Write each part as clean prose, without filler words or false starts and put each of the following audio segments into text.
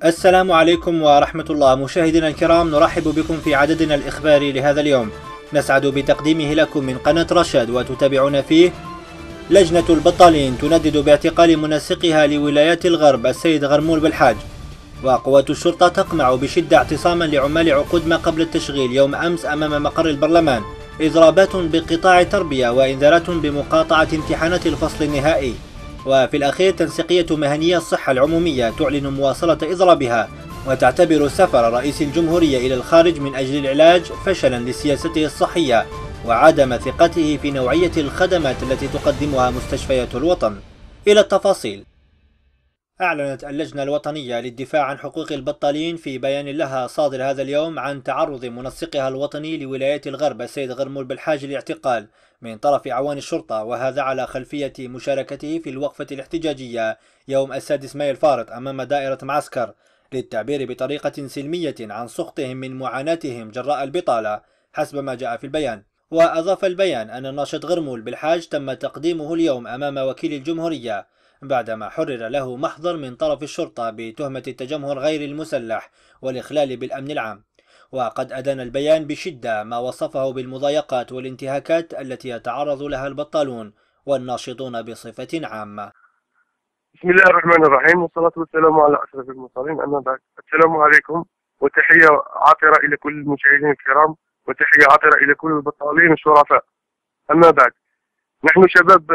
السلام عليكم ورحمة الله. مشاهدينا الكرام، نرحب بكم في عددنا الإخباري لهذا اليوم، نسعد بتقديمه لكم من قناة رشاد وتتابعون فيه. لجنة البطالين تندد باعتقال منسقها لولايات الغرب السيد غرمول بالحاج، وقوات الشرطة تقمع بشدة اعتصاما لعمال عقود ما قبل التشغيل يوم أمس أمام مقر البرلمان، إضرابات بقطاع التربية وإنذارات بمقاطعة امتحانات الفصل النهائي. وفي الأخير تنسيقية مهنية الصحة العمومية تعلن مواصلة إضرابها، وتعتبر سفر رئيس الجمهورية إلى الخارج من أجل العلاج فشلا لسياسته الصحية وعدم ثقته في نوعية الخدمات التي تقدمها مستشفيات الوطن. إلى التفاصيل. أعلنت اللجنة الوطنية للدفاع عن حقوق البطالين في بيان لها صادر هذا اليوم عن تعرض منسقها الوطني لولايات الغرب السيد غرمول بالحاج للاعتقال من طرف أعوان الشرطة، وهذا على خلفية مشاركته في الوقفة الاحتجاجية يوم 6 مايو الفارط أمام دائرة معسكر للتعبير بطريقة سلمية عن سخطهم من معاناتهم جراء البطالة حسب ما جاء في البيان. وأضاف البيان أن الناشط غرمول بالحاج تم تقديمه اليوم أمام وكيل الجمهورية بعدما حرر له محضر من طرف الشرطة بتهمة التجمهر غير المسلح والإخلال بالأمن العام. وقد أدان البيان بشدة ما وصفه بالمضايقات والانتهاكات التي يتعرض لها البطالون والناشطون بصفة عامة. بسم الله الرحمن الرحيم، والصلاة والسلام على أشرف المرسلين، أما بعد. السلام عليكم، وتحية عاطرة إلى كل المشاهدين الكرام، وتحية عاطرة إلى كل البطالين الشرفاء. أما بعد، نحن شباب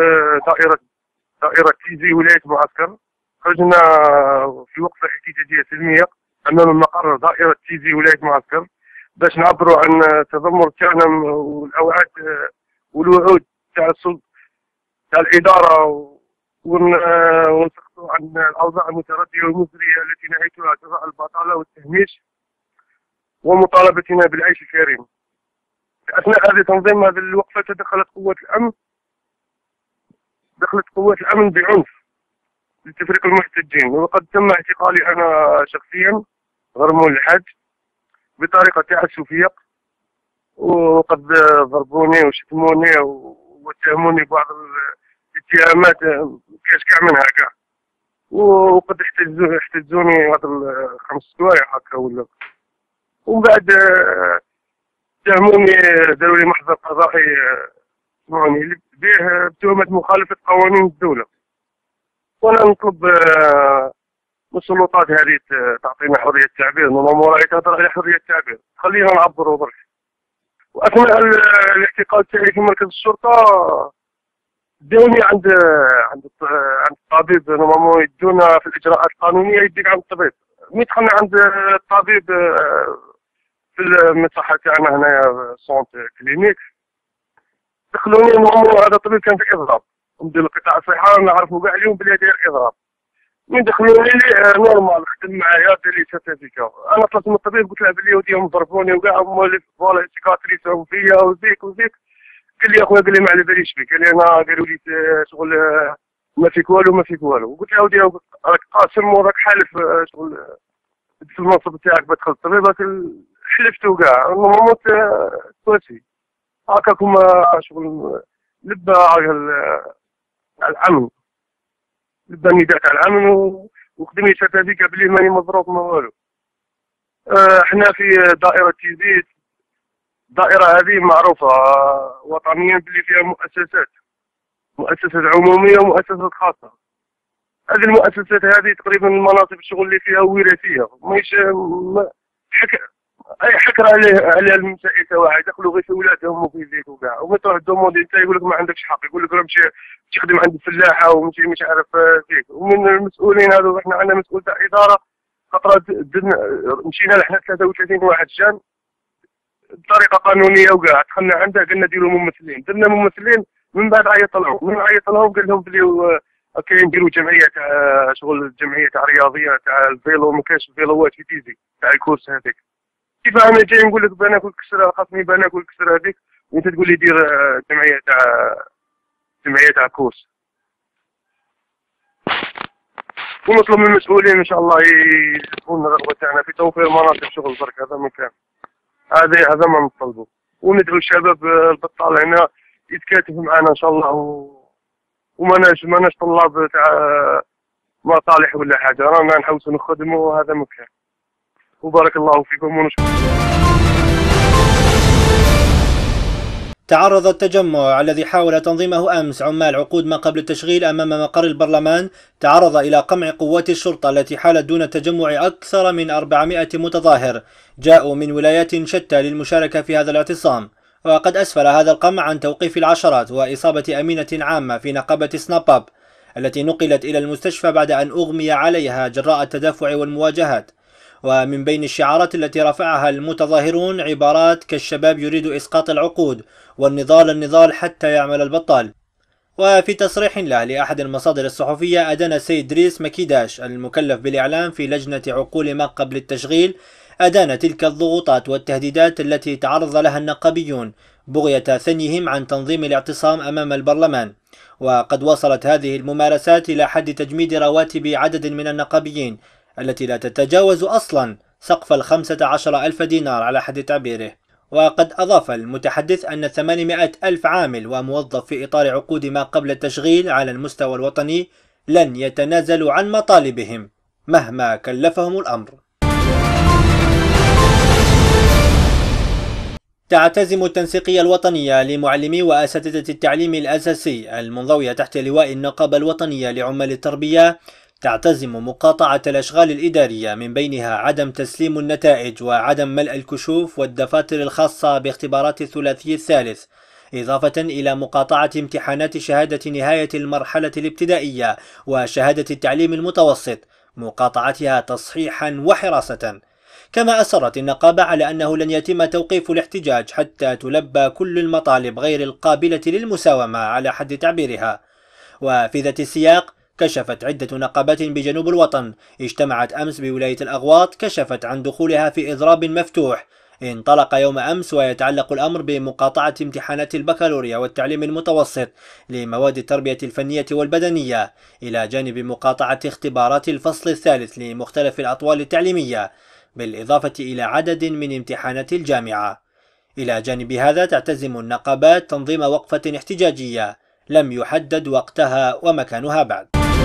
دائرة تيزي ولاية معسكر خرجنا في وقفة احتجاجية سلمية أمام مقر دائرة تيزي ولاية معسكر باش نعبروا عن التذمر تاعنا والأوعاد والوعود تاع السلطة تاع الإدارة، ونسقطوا عن الأوضاع المتردية والمزرية التي نهيتها جراء البطالة والتهميش، ومطالبتنا بالعيش الكريم. أثناء هذه تنظيم هذه الوقفة دخلت قوات الأمن بعنف لتفريق المحتجين، وقد تم اعتقالي أنا شخصيا غرمول الحاج بطريقة تعسفية، وقد ضربوني وشتموني واتهموني ببعض الاتهامات كاش كاع منها كاع، وقد احتجوني هذا 5 سوايع هكا ولا، ومن بعد اتهموني داروا لي محضر قضائي اسمعوني به بتهمة مخالفة قوانين الدولة. وانا نطلب من السلطات هذه تعطينا حرية التعبير، نورمالمون راهي تهضر على حرية التعبير، خلينا نعبروا برك. واثناء الاحتقال تاعي في مركز الشرطة داوني عند الطبيب، نورمالمون يدونا في الاجراءات القانونية يديك عند الطبيب. ملي دخلنا عند الطبيب في المصحة تاعنا هنايا سونت كلينيك، دخلوني نورمالمون هذا الطبيب كان في اضراب، مدير القطاع الصحة نعرفوا كاع اليوم بلي داير اضراب. من دخلوني نورمال خدم معايا دار لي سيرتيفيكا، انا طلبت من الطبيب قلت له بلي وديهم ضربوني وكاع فوالا سيكاتريس فيا وزيك قال لي اخويا، قال لي ما على باليش بك، قال لي انا قالوا لي شغل ما فيك والو، وقلت له ودي راك قاسم وراك حالف شغل في المنصب تاعك بدخل الطبيب، حلفت وكاع نموت تواسي هكاكم شغل لبا على الامن، لبا النداء تاع الامن وخدم لي سيرتيفيكا بلي ماني مضروب ما والو. احنا في دائرة تيزيت، الدائرة هذه معروفة وطنيا بلي فيها مؤسسات عمومية ومؤسسات خاصة. هذه المؤسسات هذه تقريبا المناصب الشغل اللي فيها وراثية، ماهيش اي حكر على المسائل تاعها، يدخلوا غير في ولادهم وفي زيت وكاع، وما تروح دوموندي انت يقول لك ما عندكش حق، يقول لك مشي تخدم عند الفلاحه ومشي مش عارف زيت. ومن المسؤولين هذو احنا عندنا مسؤول تاع اداره خطره مشينا لحنا 33 واحد جان بطريقه قانونيه وكاع، دخلنا عنده قلنا ديروا ممثلين، درنا ممثلين، من بعد عيط لهم قال لهم بلي كاين نديروا جمعيه تاع شغل، جمعيه تاع رياضيه تاع الفيلو، ما كاينش فيلوات في تيزي تاع الكورس هذيك. كيف انا جاي نقول لك بناكل كسره، خاصني بناكل كسره هذيك، وانت تقول لي دير جمعيه تاع كورس. ونطلب من المسؤولين ان شاء الله يكون الرغبه تاعنا في توفير مناصب شغل برك، هذا ما كان، هذا ما نطلبه. وندعو الشباب البطال هنا يتكاتف معنا ان شاء الله، وماناش طلاب تاع مصالح ولا حاجة، رانا نحوسوا نخدموا وهذا مكان. وبارك الله فيكم ونشكر. تعرض التجمع الذي حاول تنظيمه أمس عمال عقود ما قبل التشغيل أمام مقر البرلمان تعرض إلى قمع قوات الشرطة التي حالت دون تجمع أكثر من 400 متظاهر جاءوا من ولايات شتى للمشاركة في هذا الاعتصام. وقد أسفر هذا القمع عن توقيف العشرات وإصابة أمينة عامة في نقابة سناب أب التي نقلت إلى المستشفى بعد أن أغمي عليها جراء التدافع والمواجهات. ومن بين الشعارات التي رفعها المتظاهرون عبارات كالشباب يريد إسقاط العقود والنضال حتى يعمل البطال. وفي تصريح له لأحد المصادر الصحفية أدان السيد دريس مكيداش المكلف بالإعلام في لجنة عقول ما قبل التشغيل أدان تلك الضغوطات والتهديدات التي تعرض لها النقابيون بغية ثنيهم عن تنظيم الاعتصام أمام البرلمان. وقد وصلت هذه الممارسات إلى حد تجميد رواتب عدد من النقابيين التي لا تتجاوز أصلا سقف 15,000 دينار على حد تعبيره. وقد أضاف المتحدث أن 800 ألف عامل وموظف في إطار عقود ما قبل التشغيل على المستوى الوطني لن يتنازلوا عن مطالبهم مهما كلفهم الأمر. تعتزم التنسيقية الوطنية لمعلمي وأساتذة التعليم الأساسي المنضوية تحت لواء النقابة الوطنية لعمال التربية تعتزم مقاطعة الأشغال الإدارية من بينها عدم تسليم النتائج وعدم ملء الكشوف والدفاتر الخاصة باختبارات الثلاثي الثالث، إضافة إلى مقاطعة امتحانات شهادة نهاية المرحلة الابتدائية وشهادة التعليم المتوسط مقاطعتها تصحيحا وحراسة. كما أصرت النقابة على أنه لن يتم توقيف الاحتجاج حتى تلبى كل المطالب غير القابلة للمساومة على حد تعبيرها. وفي ذات السياق كشفت عدة نقابات بجنوب الوطن اجتمعت أمس بولاية الأغواط كشفت عن دخولها في إضراب مفتوح انطلق يوم أمس، ويتعلق الأمر بمقاطعة امتحانات البكالوريا والتعليم المتوسط لمواد التربية الفنية والبدنية، إلى جانب مقاطعة اختبارات الفصل الثالث لمختلف الأطوال التعليمية، بالإضافة إلى عدد من امتحانات الجامعة. إلى جانب هذا تعتزم النقابات تنظيم وقفة احتجاجية لم يحدد وقتها ومكانها بعد.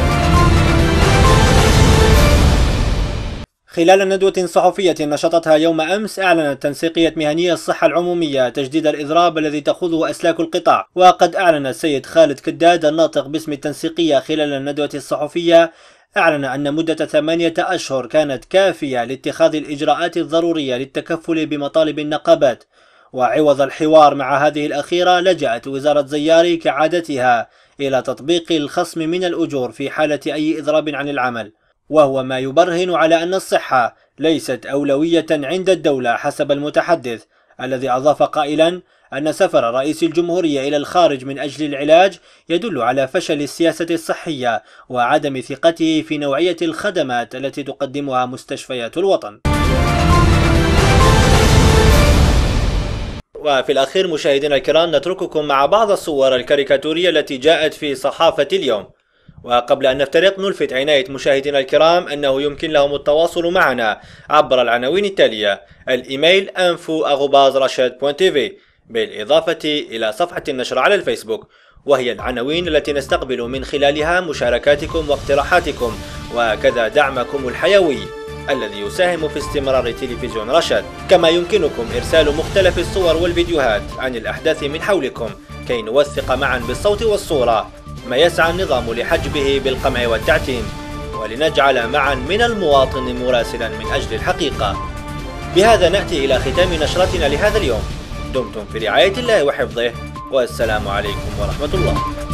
خلال ندوة صحفية نشطتها يوم أمس أعلنت تنسيقية مهنية الصحة العمومية تجديد الإضراب الذي تخوضه أسلاك القطاع. وقد أعلن السيد خالد كداد الناطق باسم التنسيقية خلال الندوة الصحفية أعلن أن مدة 8 أشهر كانت كافية لاتخاذ الإجراءات الضرورية للتكفل بمطالب النقابات. وعوض الحوار مع هذه الأخيرة لجأت وزارة زياري كعادتها إلى تطبيق الخصم من الأجور في حالة أي إضراب عن العمل، وهو ما يبرهن على أن الصحة ليست أولوية عند الدولة حسب المتحدث، الذي أضاف قائلا أن سفر رئيس الجمهورية إلى الخارج من أجل العلاج يدل على فشل السياسة الصحية وعدم ثقته في نوعية الخدمات التي تقدمها مستشفيات الوطن. وفي الأخير مشاهدينا الكرام نترككم مع بعض الصور الكاريكاتورية التي جاءت في صحافة اليوم. وقبل أن نفترق نلفت عناية مشاهدينا الكرام أنه يمكن لهم التواصل معنا عبر العناوين التالية: الإيميل info@rashad.tv، بالإضافة إلى صفحة النشر على الفيسبوك، وهي العناوين التي نستقبل من خلالها مشاركاتكم واقتراحاتكم وكذا دعمكم الحيوي الذي يساهم في استمرار تلفزيون رشاد. كما يمكنكم إرسال مختلف الصور والفيديوهات عن الأحداث من حولكم كي نوثق معا بالصوت والصورة ما يسعى النظام لحجبه بالقمع والتعتيم، ولنجعل معا من المواطن مراسلا من أجل الحقيقة. بهذا نأتي إلى ختام نشرتنا لهذا اليوم. دمتم في رعاية الله وحفظه، والسلام عليكم ورحمة الله.